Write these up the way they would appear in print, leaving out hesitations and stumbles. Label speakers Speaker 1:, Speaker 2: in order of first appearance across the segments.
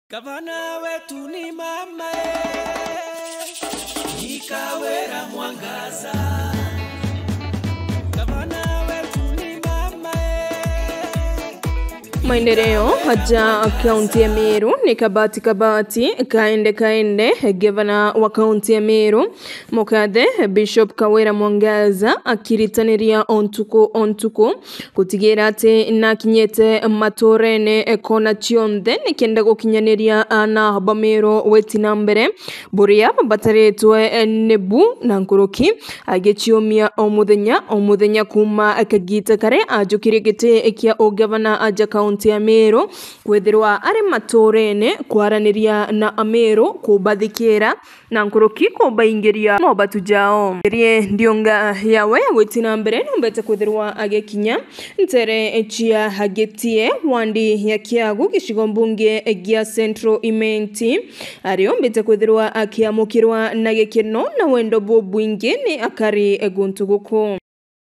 Speaker 1: Gavana wetu ni mama Nikawera Mwangaza. Gavana wetu ni mama
Speaker 2: Maendeleo haja kaunti ya Meru ni kabati kaende gavana wa kaunti ya Meru Mukade Bishop Kawera Mwangaza akiritanĩria ontuko kutigĩra ati na kinyete matorene kona cionthe nikenda gukinyanĩria ana Bameru wetina mbere buria bataretwe nebu na nkuruki agichiomia omuthenya kuma akagita kare ajukire gite kia ogavana aja kaunti ya Meru kwethirwa ari matorene kwaraniria na Ameru kubathikira na nkuruki kubaingiria no batujao rie ndionga yawe wetina mbere numbete kwethirwa agekinya ntere echia hagetie wandi ya Kiagu gicigo mbunge gia Central Imenti ario mbete kwethirwa akiamukirwa na gekeno na wendo bobwingi ni akari eguntuguko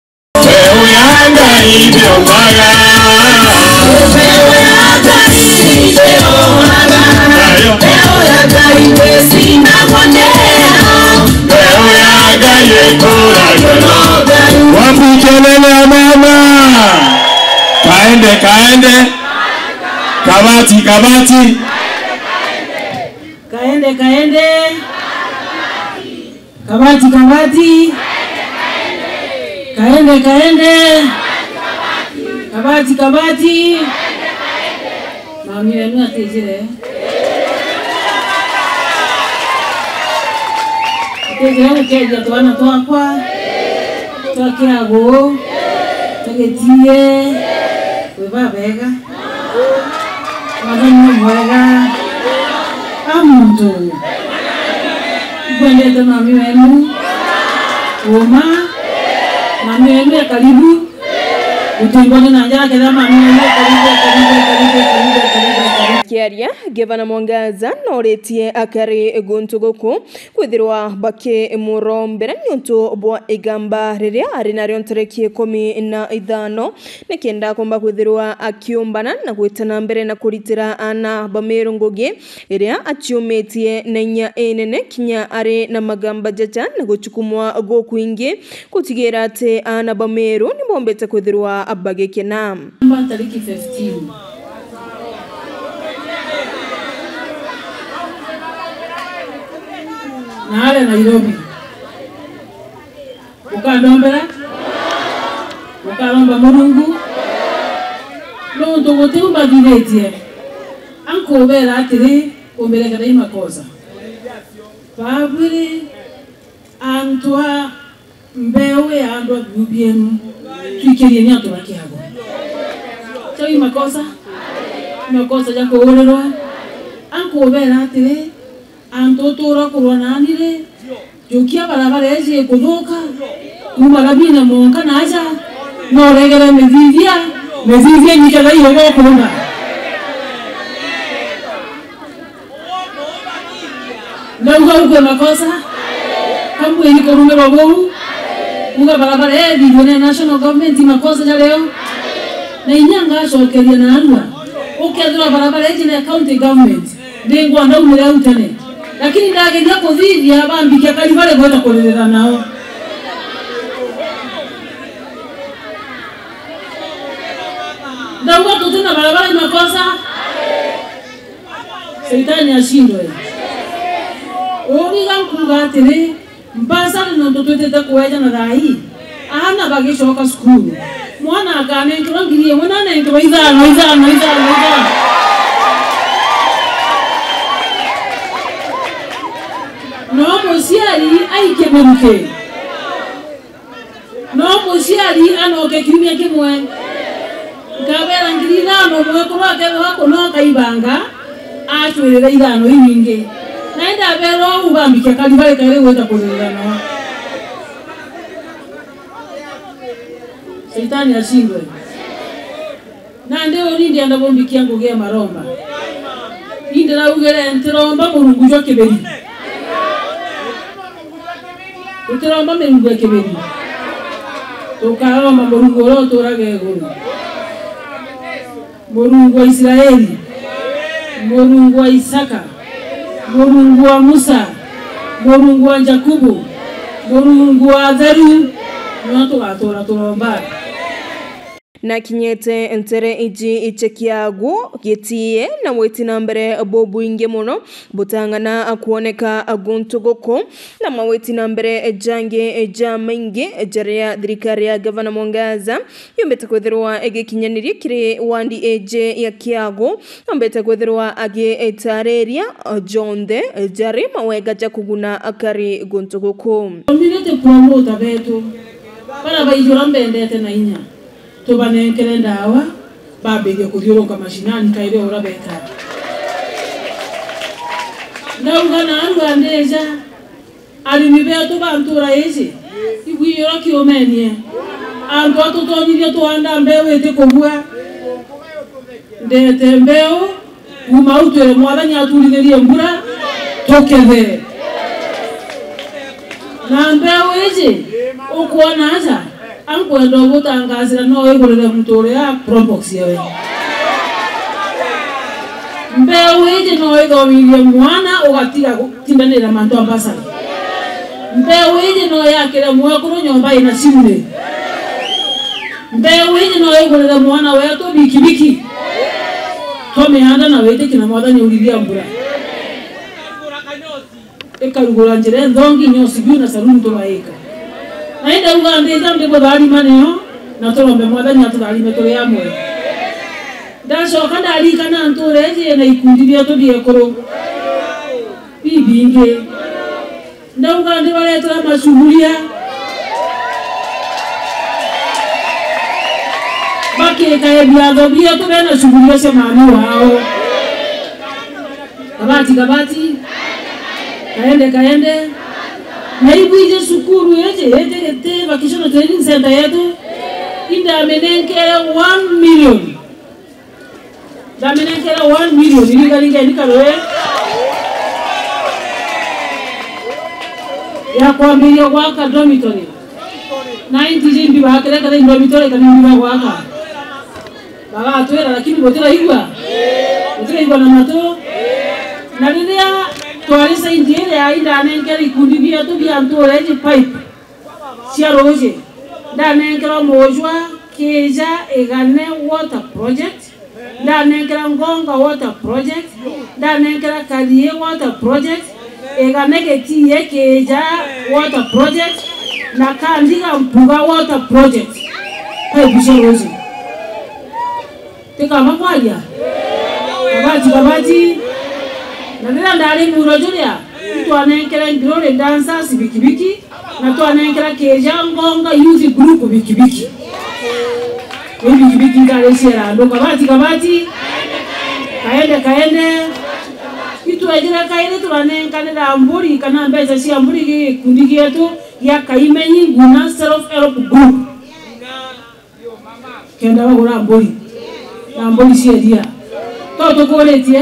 Speaker 3: Kaende kabati
Speaker 4: kaende kabati kabati mami wenu atejire keja twana twakwa twakirago tugetie weba bega mwana mwega amuntu kwendete mami wenu oma mami wenu karibu utibone na njara keda mami wenu karibu
Speaker 2: Kiaria gavana Mwangaza noretie akari eguntuguku kwithirwa bake murombera nyuntu bwa igamba riria ari nario ntareki 15 nikenda komba kwithirwa akiumbana na gwitana mbere na kuritira ana Bameru ngugi iria achiumetie na nya enene kinya ari na magamba jaja na guchukumwa gokwingi kutigira ati ana Bameru ni bombete kwithirwa abagekena
Speaker 4: tariki 15 Nale Nairobi ukandombera ukalomba Mulungu nonto wote ubagiretie anko bera atiri ombeleka dai makosa babiri antwa mbewe andwa bibienu tukirie ni atu bakiago toi makosa jako orerwa anko bera atiri antotora kuronanire jokia barabara eje kudoka kumarabina monka naja no regera mevivia nikala yogo kurona ndio makosa kambu ni korunga babu unga barabara eje ni national government makosa ya leo na inyanga shokeria na anwa ukadura barabara eje na county government dengo anda umira utane lakini ndagenda kuthithia bambike kali bale gweta kurerera nao ndawa tutuna barabara makosa Shetani ashindwe uriga kugatire mbasa no tutete kueja na rai ahana bagishoka school mwana akane ngirie mwana nenge baizana no musiari aikemeruke no musiari anoke kimya kimwe ngabera ngirira no mwekura kero no kaibanga atwirira ithano inyinge naenda bero ubambike kalibale kale weta kurira no Shetani ashindwe na ndio nindi andabombikia nguge maromba inde na ugere ntiromba Mulungu jo kiberi utiromba Mulungu kiberi tukaroma Mulungu ro turage guru Mulungu wa Israeli Mulungu wa Isaka, Mulungu wa Musa, Mulungu wa Jakubu, Mulungu wa Azaru, natu atora turomba.
Speaker 2: Na kinyete entere iji ichekiagu getie na weti nambere bobu inge muno butangana akuoneka aguntu goko na maweti nambere jange jamingi jarea dirikaria Gavana Mwangaza yombeta kwetherwa ege kinyaniri kire wandi eje ya kiago yombeta kwetherwa age etareria jonde jare mawega jakuguna akari guntu goko
Speaker 4: Minete promota betu para bayijora mbendete na inya tubanenkere ndawa babege kuryoroka mashinani kaire ora beka ndawugana angandeja ali mibeto bantura ezi igwiyora kiomenie antu atotonyire tuanda mbewe te kobwa ndete mbeo umautere mwathani aturitherie mbura tokethe na mbeo ezi ukuona aza ankwenda gutangazira no igurire mutore ya probox yawe mbeu ije no igomirie mwana ugatiga gutindanira mantu ambasa mbeu ije no yakire mwakuru nyomba ina simule mbeu ije no igurire mwana wetu bikibiki tomehanda na wete kina mwathani uriria mbura ekarugura njire ndongi nyosi biuna saluni tuwaika naenda ugande jambe bodari maneo na torombe mwathani atudari metore yamwe ndashoka ndari kana ntoreje na ikundi bya to biekoro bibinge ndawugande baletera mashuhulia bakeka ebyado bya to bena shuhulia semani wao kabati kaende na ibuije sukuru ete vacation training center yetu inda amenenkera 1 million da amenenkera 1 million iligalinga nikaloe ya kwambiria waka dormitory 90 jimbi bakere kada dormitory kana mbiwa waka baba atwera lakini botera igwa na mato na lilia tualisa indiere ya inda anenkera ikundi bia to bia ntoreje pipe cia roje nda anenkera mojwa keja egane water project nda anenkera ngonga water project nda anenkera kadie water project egane getie keja water project na kandiga mpuga water project pipe cia roje teka makwaja kabati na nila ndari muro julia tuanenkera ngirore dancers bikibiki na tuanenkera keja ngonga youth group bikibiki bikibiki ndare sera ndo kabati kaende itu ajira kaende tuanenkera mburi kana mbeza si mburi kundi yetu ya kaimenyi guna self help group kenda wagora mburi na mburi shedia toto koletie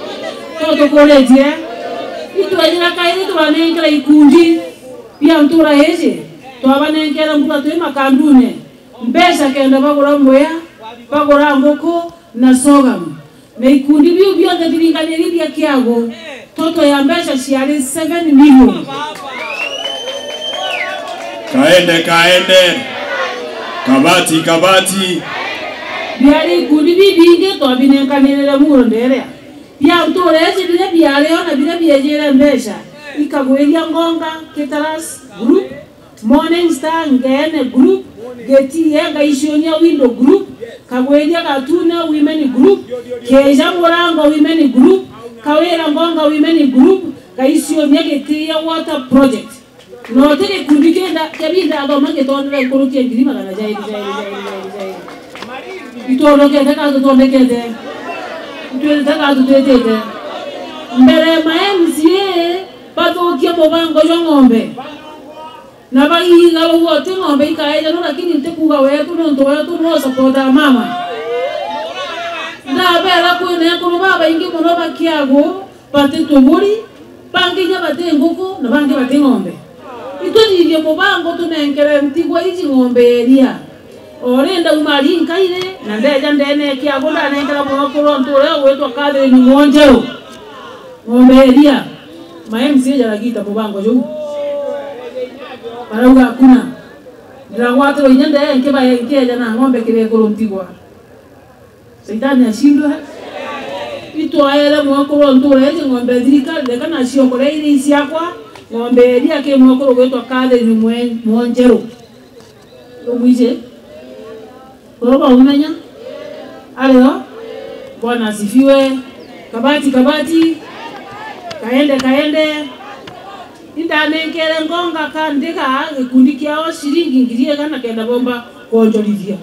Speaker 4: itu ajira kaini tuwanenkera ikundi pia mtura heze tuwanenkera mbuka tuwe makandune mbesa kenda bagora mboya bagora ngoko na sogamu na ikundi biyo byote bilinganiri bya kiago toto ya mbesa siari 7 million
Speaker 3: kaende kabati
Speaker 4: biari ikundi bibinge tuwabinenkanirira muro nderea pia mtoreze bile bialeo na bile biejere mbesha ikagwelia ngonga ketaras group morning star ngene group geti yenga ishonia window group kagwelia katuna women group keja morango women group kawera ngonga women group kaishonia geti ya water project no tele kundikenda kabinda agoma ketonda kurukia ngirima kana jai itoroke ndaka tondekete tuwezeka tutete mbere maemzie patokia bobango ngombe na bayiga wote ngombe ikaeja no lakini ntekuga wetu no support mama na bela kuene ko baba ingi muno bakiago pate tuburi banginya bate ngoko na bangi bate ngombe ito ndivyo bobango tunenkere mtigwa hizi ngombe elia orenda umali nkaire na ndeja ndene kiagunda nengera mwakoro ntore wetwa kadre ni monjero ngomberia MC jaragita bubango jo para uga kuna ngira watu inyende nkeba yenkeja na ngombe kire kolontigwa Saitani ashindwe itu aera mwakoro ntore ngombe dirika leka na sio kore ile isiakwa ngombe eria ke mwakoro wetwa kadre ni monjero umije Baba umenya? Aleo? Bwana asifiwe. Kabati. Kaende. Indanengere ngonga kandika kikundi kiao shilingi ngirie kana kenda bomba konjolivia.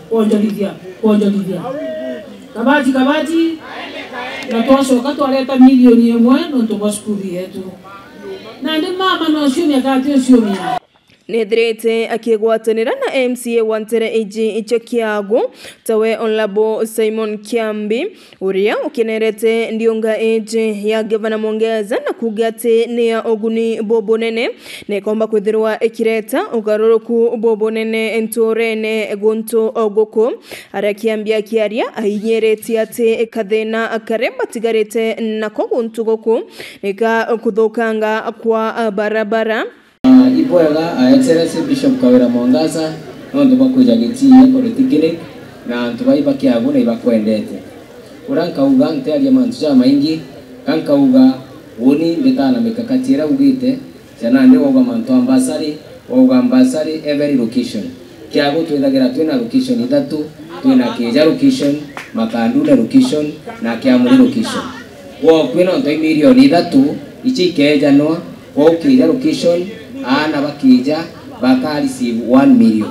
Speaker 4: Kabati. Natosho katwaleta milioni yemwe nonto bashukuri yetu. Na ndi mama no shumi akati shumi.
Speaker 2: Nedrete akigwatanira na MCA wantere eji ichokiago tawe onlabo Simon Kiambi uria ukenerete ndionga eji ya Gavana Mwongeza na kugate ne oguni bobonene ne komba kwithirwa ekireta ugaroroku bobonene entorene gonto ogoko arakiambia kiaria ahinyereti ate kathena akareba tigarete nako gonto goko eka kuthokanga kwa barabara
Speaker 5: Ipoega Excellency Bishop Kawira Mwongeza ndo bakuja gitiye politically na ntubaiba kiago na ibakwendete uranka uga ntari amantu ja maingi kanka uga woni ndetana mikakatira ugite cyana ndi woga mantu ambasari every location kiago twethagira twina location itatu twina Kija location Makandunda location na Kiamuri location wo kwina ntoi milioni itatu ichi Kija no wo Kija location ana bakija baka receive 1 million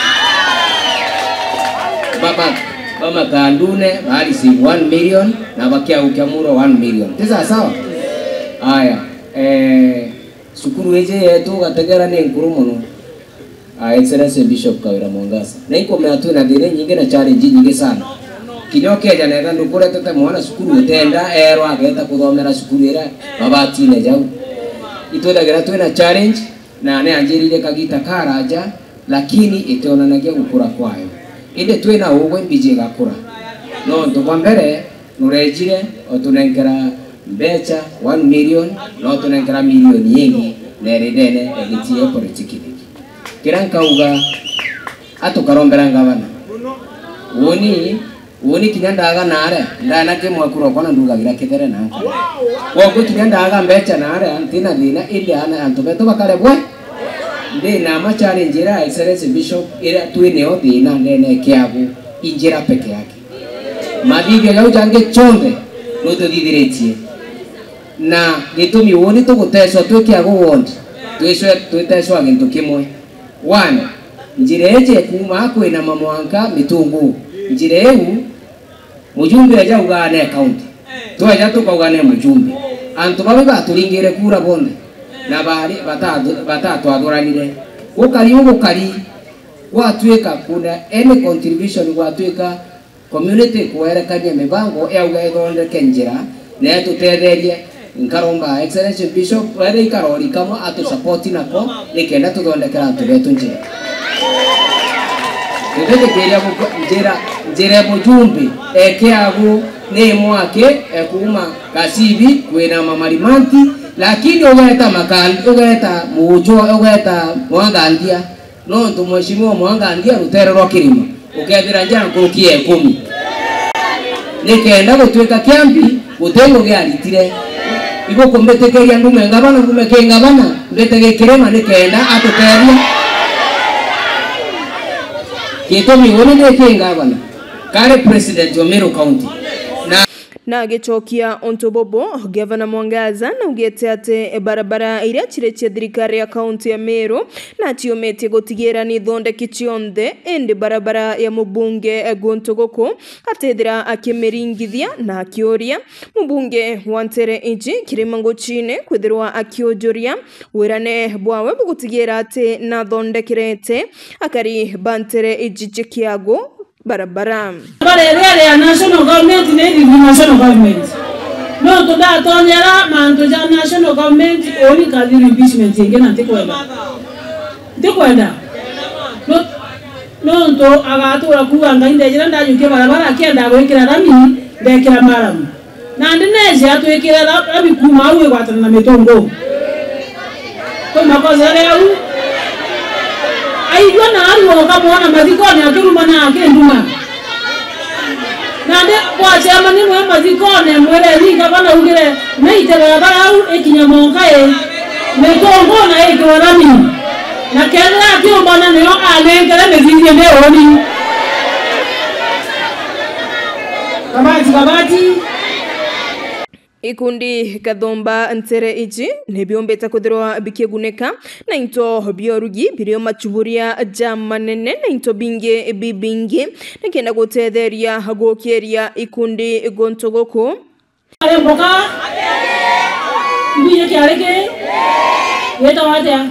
Speaker 5: baba Kandune ba receive 1 million na bakia ukiamuro 1 million tisa sawa haya sukuru eje yetu gategera ne nkuru muno Excellency Bishop Kawira Mwongeza na iko meatu na dire nyingi na challenge nyingi sana kinyoke jana ndo kure tete mwana sukuru utenda ero ageta kuthomera sukuru ira babati ne jau itwethagira twina challenge na ne anjirire kagita karaja lakini itonanagia gukura kwayo inde twina ugwe mbije gakura no ndo kwa mbere nurejire otunengera mbecha 1 million no tunengera milioni yengi neridene egitie politikili kiranka uga atukarombera ngabana woni kinyandaga nare ndana ke mwakuro kona ndugagira kitere nanka woko kinyandaga mbecha nare antina dina ile ana antobeto bakale bwe ndina ma challenge ra Excellency Bishop ira twine odina nene kiabu injira peke yake mabiga yao jange chonde no tudidiretie na gitumi woni to guteswa twikiago wondi twiteswa gintu kimwe 1 njireje kuma kwina mamwanka mitungu njireu mujumbe aja ugane account twaja tukugane mujumbe antu babe baturingire kura bonde na bari batatu adoranire ukari watweka kuna any contribution watweka community kuerekanya mibango ya ugaithonde kenjira na tutetherie nkaromba Excellency Bishop wale ikarori kama atu support nako nikenda tuthondekera antu betu njira Ndete keria njira mujumbe ekiago ni mwake ekuma kasibi kwena mamalimanti lakini ogeta makali ogeta mujo ogeta mwangandia no ndo mheshimiwa mwangandia ruterero kirima ukethira njana kurukie 10 nikenda gutweka kiambi gutengo giaritire igo kombetekeria ndume ngabana ngume kengabana ndetege kirema nikenda atuteria Kitomi wone nekenga bana kare president wa Meru County
Speaker 2: na gichokia ontobobo Gavana Mwongeza na ugete ate barabara iria chireche thirikari ya county ya Meru na tiomete gotigera ni thonde kichionde ende barabara ya mubunge Gontogoko atethira akimeringithia na akioria mubunge wantere inji kirimango chine kwithirwa akiojoria wirane bwawe bugutigera ate na thonde kirete akari bantere inji chikiago barabara
Speaker 4: barere ya national government ne national government no to da tonyera manto ja national government oni kali impeachment ngena ntikwenda no nonto agatura kuanga inde jira ndanyuke barabara akienda gwikira rami ndekira maramu na ndineze atwikira rami kuma uwe gwatana na mitongo ko makoza leo aigwa na aruo kamona mathikoni akiruma na akenduma nande kwa chama ni mwe mathikoni mwere ringa bana ugire meite barabara au ekinya monkae mitongo na ekira rami na kenda atio bana neo anengere mezingie neoni kabati
Speaker 2: ikundi kathomba ntere iji nebiombeta kuthirwa bikiguneka na into biorugi birio machuburia jamanene na into bingi bibingi nikenda gutetheria gukiria ikundi gontogoku
Speaker 4: mboka mbiye kyareke weta watia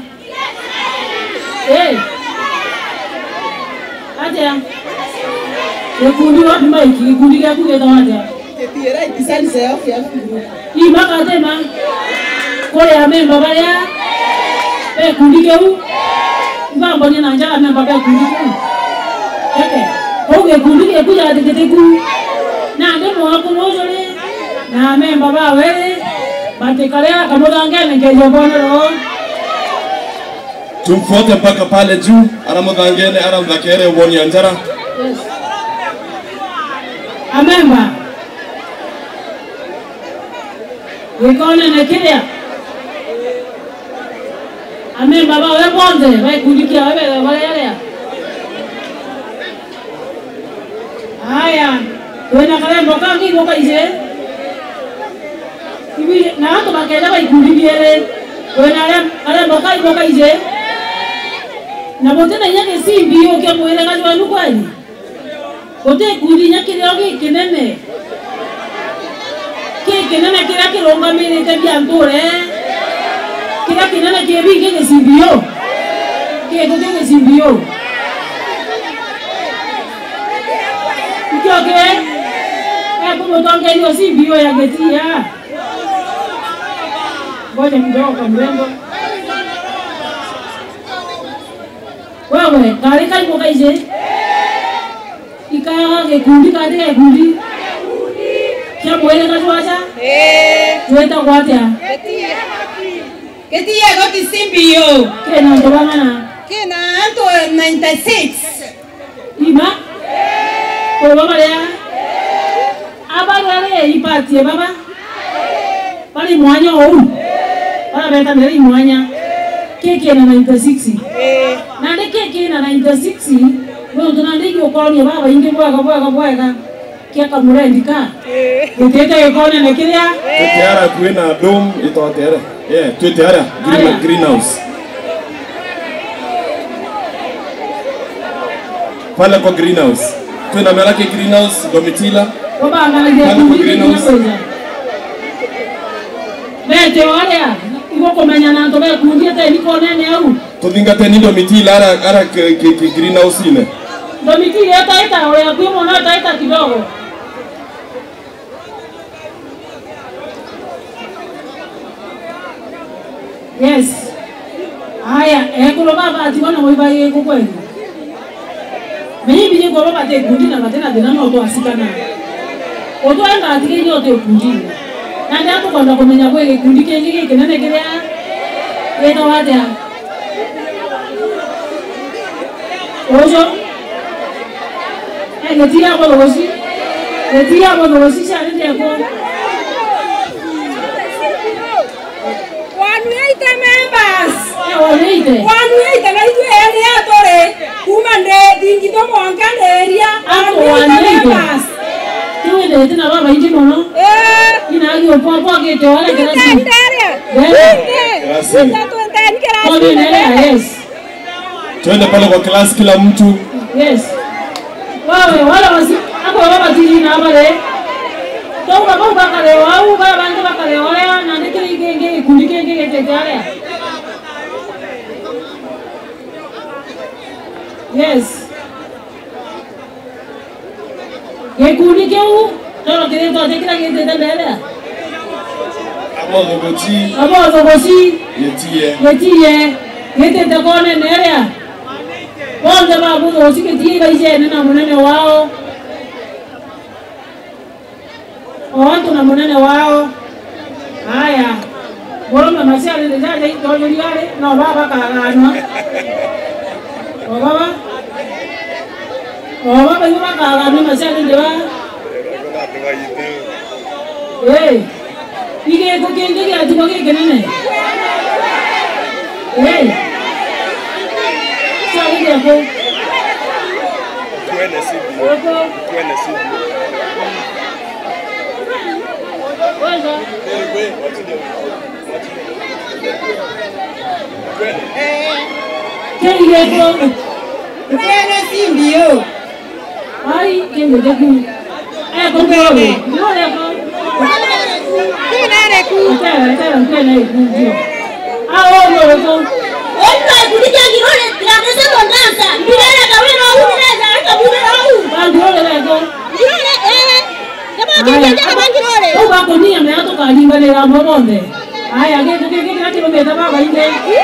Speaker 4: atia ikundi wapi maiki ikundi ya kuweta watia
Speaker 6: Tira ikisanise afya.
Speaker 4: Imaka tema kole amemba baya kundikeu ngamba ni nanja amemba baya kundikeu oge kundike kuja teketeku na ndo wako mojole na amemba bawe batekalea kamodangene ngejo bonero
Speaker 3: tumfuate mpaka pale juu aramudhangene aramdhakere uboni anjara
Speaker 4: amemba wikone nekiria ame baba we bonde we kudikia we wale haya wena kale mboka ngi mboka ije ibi na hato bakenda ba ikudibiere wena kale mboka ije na bote na yake simbio ke mwele ga jwa lukwani bote kudinya kiriogi kinene kenana kira kironga mire te biantore kira kinana kebi ke simbio ke ko ke simbio ikioke como tonge yo simbio ya getia ngoja mdogo mrembo wewe kale kai boka ije ikaya ke kundi katika kundi क्या बोले ना जो आजा? जो इतना हुआ क्या?
Speaker 6: Keti ya goti simbio.
Speaker 4: क्या नाम तो बांगा ना?
Speaker 6: Ke na to 96.
Speaker 4: Ima? तो बाबा या? अब आगे ये पार्टी है बाबा? पारी मुआन्या हो? पारा बेटा मेरी मुआन्या के ना 96. ना के ना 96. वो तो ना देखियो कौन है बाबा इनके बोया का kia kamura indika utete yekone nekiria
Speaker 3: tuteara kuina dom itotere tuteara greenhouse pale kwa greenhouse tuna melake greenhouse domitila
Speaker 4: baba angalia greenhouse bete oria iko komenya na ndobe kundia te niko nene au
Speaker 3: tudingate ni domitila ara greenhouse ile
Speaker 4: domitila ita oria kwimo na ita kidogo yes haya kulo baba atiwana moiba yeko kweli mimi bije ko baba te kundi na matena dina no to asikana oto anga atike ni oto kundi na nda to kwenda komenya kweli kundi kenge kenene kile yeto wadia ojo netia kwa rosi cha ndio kwa
Speaker 6: Members.
Speaker 4: Wanuite.
Speaker 6: Wanuite na itu area tore. Kumande dingi to mwangane area.
Speaker 4: Members. Tuwe de tena baba inji mono. Ina agi opo ke to wala kera si.
Speaker 3: Gracias.
Speaker 4: Kodi nele yes.
Speaker 3: Twende pale kwa class kila mtu.
Speaker 4: Yes. Wala wasi hapo baba tiji na bale. Tau baba bakale wau baba bantu bakale wala na ndike ngenge kundike tetare. Yes. Ye kundike u toro kire to dekira ngenge tetare.
Speaker 3: Abo gochi
Speaker 4: Yetie. Yete te kone nerea. Bonde babu usikitie baijene na munene wao. Watu na munene wao. Haya. Bora masiari ndio ndio yale na baba kaanwa. Baba. Baba yuma kaanwa masiari ndio. Eh. Ige ko kenge ya tibo ke kenene. Eh. Sali ndio ko.
Speaker 3: Kwenda sibi. Kwenda sibi.
Speaker 4: Wewe. Kenge ko.
Speaker 6: Kwenda simbio.
Speaker 4: Ai kenge deku. Ko ngoro. Ngoro ko.
Speaker 6: Kinare ku.
Speaker 4: Tara kwenda ku. Ah ngoro ko.
Speaker 6: Wenda kulikia kirole tunataka bondanza. Mbele kawira huyu neza akabura huyu.
Speaker 4: Ngoro ko.
Speaker 6: Kirole kama kinja kama kirole.
Speaker 4: Bako ni ameatoka alimbalera mbonde. Haya kile kilomita baba inde.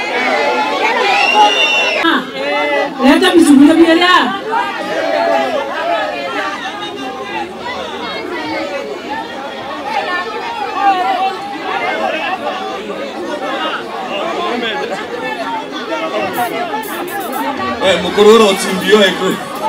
Speaker 4: Leta misugula bila.
Speaker 3: Mkororo timbio eko.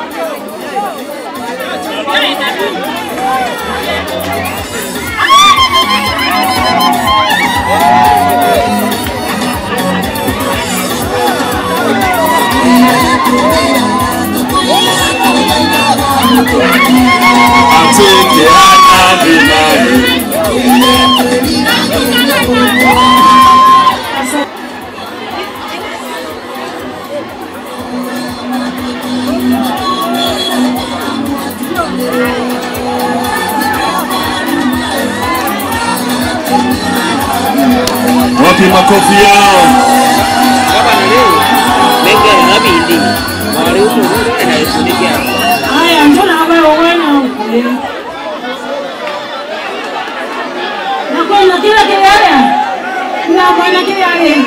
Speaker 3: Wapi makofi yao?
Speaker 4: Haya njoo hapa uone. Na kwa kila kelele. Na kwa kelele.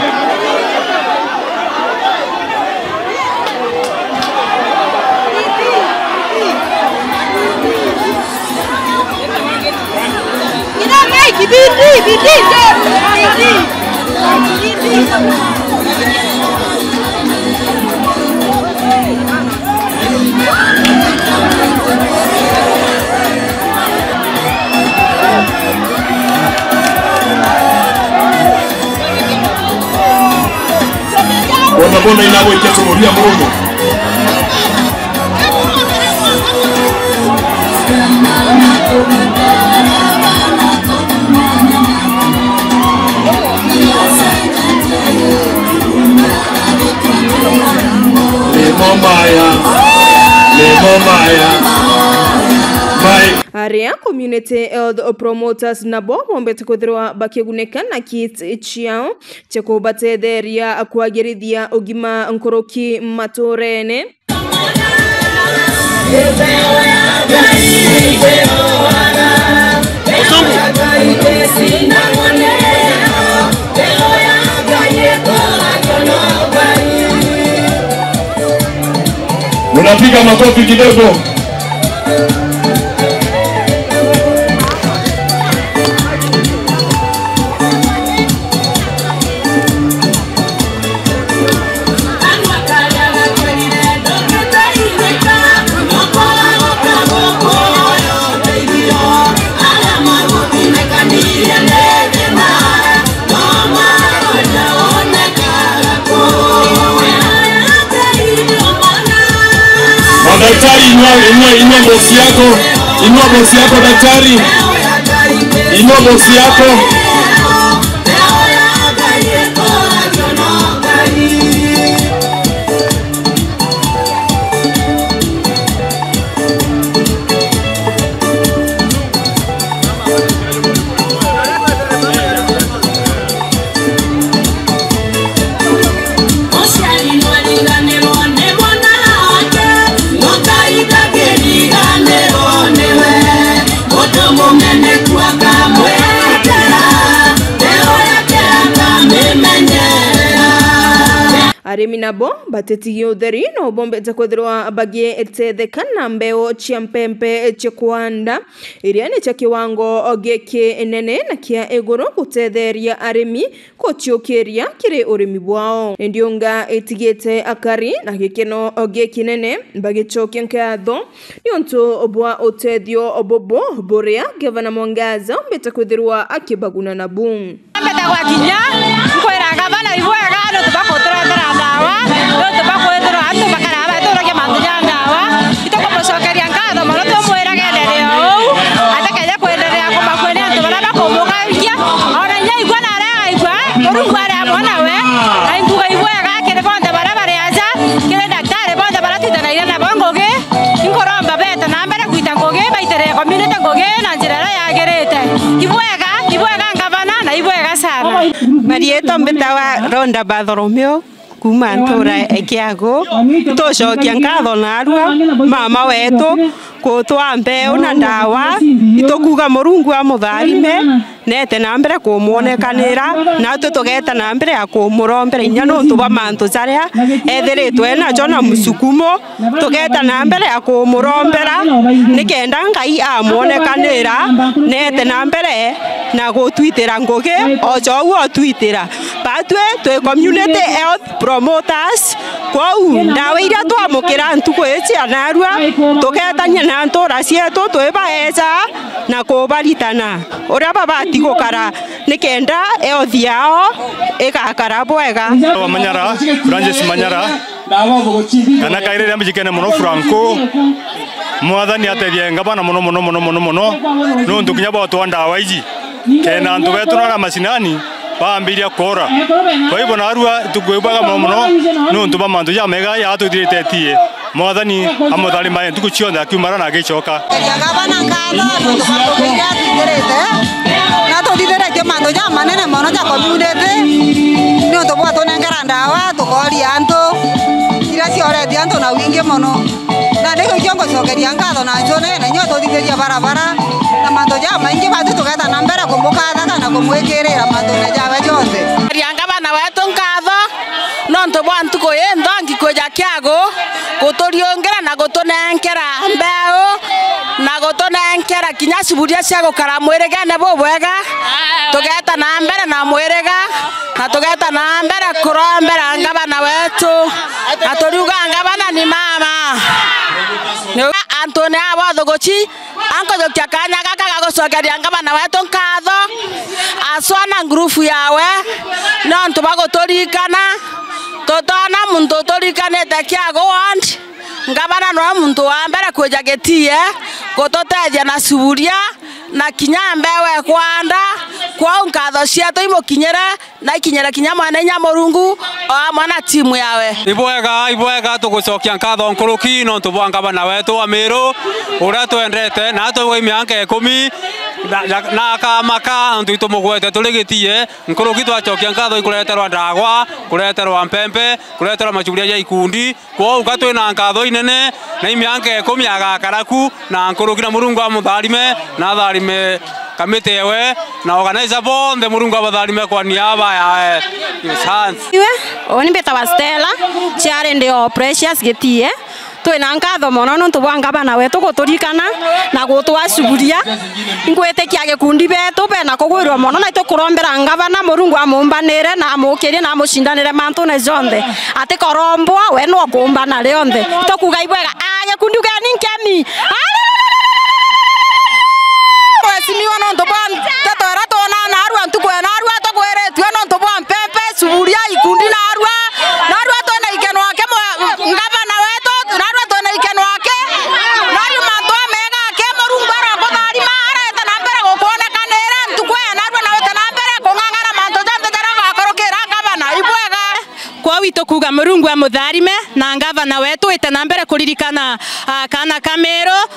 Speaker 3: Bona inaweka somoria mrono.
Speaker 2: Aria community health promoters nabo bombete kuthirwa bakiguneka na kit chiao cheko batetheria kwagirithia ugima nkoroki maturene
Speaker 3: Unapiga makofi kidogo. Daktari, inua bosi yako daktari, inua bosi yako.
Speaker 7: Mene kwa kamwe tena
Speaker 2: arimi nabo batetigia utheri no bombete kwithirwa bagietetheka na mbeo cia mpempe cia kuanda iria ni cia kiwango giki nene na kia iguru gutetheria arimi kuciukiria kiri urimi bwao. Ndiunga itigite akari na gikeno giki nene bagicokia nkatho ni untu bwa utethio bobo buria Gavana Mwangaza mbete kwithirwa akibaguna na boom
Speaker 7: mbete kwa kinya kwira gavana ibwega no tubakotorethera ndawa no tubakwithirwa antu bakara baituragia mantu ja ndawa itokomucokeria nkatho mono tumwira genderea uu atekeje kwenderea kumakwenia antu baria bakumugagia ona nya igua na aria igua Murungu aria mwonawe na imbuga ibwega kiri bonthe baria bariaja kiri daktari bonthe baria twitanaire nabo ngugi inkuromba bete na mbere kwita ngugi baitere community ngugi na njira iria yagirite ibwega ngavana na ibwega sana
Speaker 8: Marieto mbetawa Ronda Bartholomeo kuma ntura ekiago tucokia nkatho narua mama wetu gutwa mbeu na ndawa itukuga Murungu amutharime nete na mbere kumwonekanira na tutugeta na mbere ya kumurombera inya no tuba mantu jaria ethiritwe na jona musukumo tugeta na mbere ya kumurombera nikenda Ngai amwonekanira nete na mbere na gutwitira ngugi ojo twitira batwe twe community health promoters kwau ndawa iria twamukira ntuku ici anarua tugetanya na ntura cietu twibaeja na kubaritana uria babati gukara nikenda health yao igakara bwega.
Speaker 9: Manyara Francis Manyara kana kaire mbikene muno Franco mwathani atethie ngabana muno no ntukinya boto ndawa iji kena antu betu na masinani bambiria kora kwa hivyo narua tukwebaga muno no ntuba mantu ya mega ya tutiritetie mwathani amuthari mai ntuku cionthe akiumara na agicoka
Speaker 10: ngabana nkatho tukakugira tutirite na tutithiretie mantu ja manene muno ja community no tubwa tunengera ndawa tukoria antu ira cioretie antu na wingi muno na ndiko kiongo cokeria nkatho na njone na nyo tutithiria barabara na mantu ja maingi batu tugeta na mbere kumukatha na kumwikirira mantu ne jawe jonthe
Speaker 7: ngabana wetu nkatho no ntubwa ntuku yendo ngikuja kiago guturiongera na gutunenkera mbeu na gutunenkera kinya ciburia cia gukara mwirigene bubwega tugeta na mbere na mwiriga na tugeta na mbere kurombera ngabana wetu na turiuga ngabana ni mama Antone abothogochi ankojokia kanya gaka gagucokeria ngabana wetu nkatho aswana ngurufu yawe no ntubaguturikana totona muntu turikanite kiago wandi ngabana no muntu wa mbere kuja getie gututethia na suburia na kinyambe we kwanda kwa nkatho cietu imukinyire na ikinyira kinya mwana nya Murungu o mwana timu yawe
Speaker 11: ibwega tugucokia nkatho nkuruki no tubwa ngabana wetu Amiru uria twendete na tugwe miaka 10 na kamaka antu tumugwete tuligitie nkuruki twacokia nkatho ikureterwa ndagwa kureterwa mpempe kureterwa machuria ya ikundi kwa uka twina nkatho inene na miaka 10 agakaraku na nkuruki na Murungu amutharime na tharime kamite yewe na organizer bonde Murungu abatharime kwa niaba ya Sans
Speaker 8: iwe oni beta Stella chiare ndio Precious getie twina nkatho mono no tubwa ngabana wetu guturikana na gutwa suburia ngwetekia gikundi betu bena kugwirwa mono na itukurombera ngabana Murungu amumbanire na amukirie na amushindanire mantu ne jonthe ati korombwa we no kumbana rionthe tukuga ibwega gikundi gani nkemi simiwa no ntobwa tatora tona na arua ntuko na arua togwere twa no ntobwa mpempe suburia ikundi na arua tona ikeno wake ngabana wetu na arua tona ikeno wake na arua mantu mega ke Murungu ara kutharima areta na mbere gukonekanira ntuko na arua na weta na mbere kungangara mantu janthe tara gakorokera ngabana ibwega kwa wito kuga Murungu amutharime na ngabana wetu weta na mbere kuririkana kana Kamero